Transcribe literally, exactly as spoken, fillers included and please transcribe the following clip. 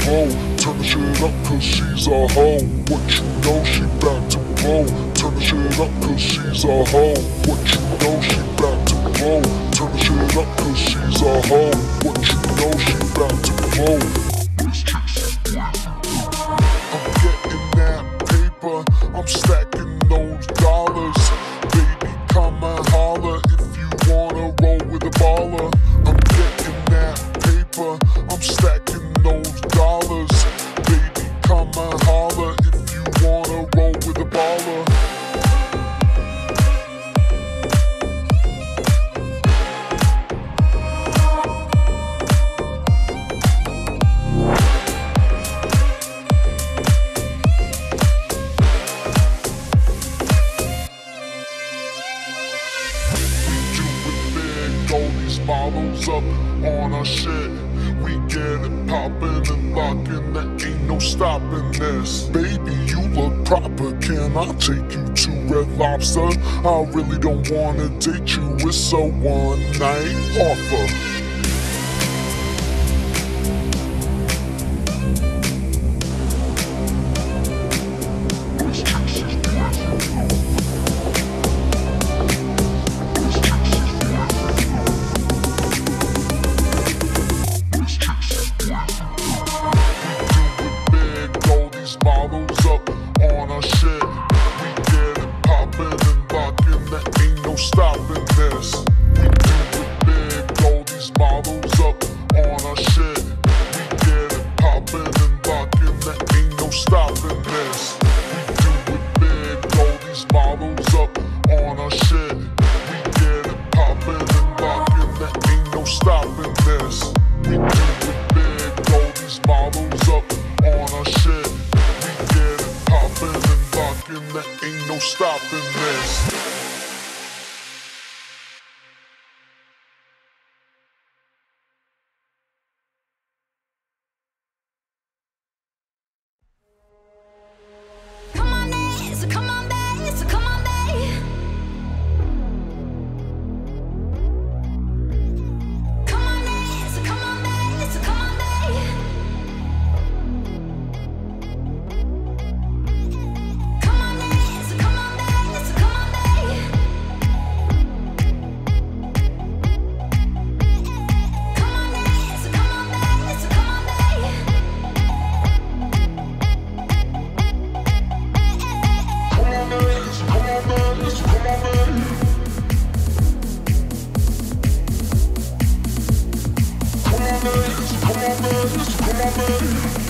blow. Turn the shit up cause she's a hoe. What you know, she back to blow. Turn the shit up cause she's a hoe. What you know, she back to blow. Turn the shit up cause she's a hoe. What you know, she back to blow. I'm getting that paper, I'm stacking those dollars. Baby, come and holler if you wanna roll with a baller. I'm getting that paper, I'm stacking those dollars. Baby, come and holler if you wanna roll with a baller. Bottles up on our shit, we get it poppin' and lockin', there ain't no stopping this. Baby, you look proper, can I take you to Red Lobster? I really don't wanna date you, it's a one night offer. Bottles up on our shit, we get it poppin' and lockin', there ain't no stopping this. We do it big, all these bottles up on our shit, we get it poppin' and lockin', there ain't no stopping this. We do it big, all these bottles up on our shit, we get it poppin' and lockin', there ain't no stopping this. We do it big, all these bottles up on our shit, poppin' and lockin', there ain't no stopping this. Come on, dance, come on, dance, come on, dance. Come on, dance, come on, dance, come on, dance. Come on, baby.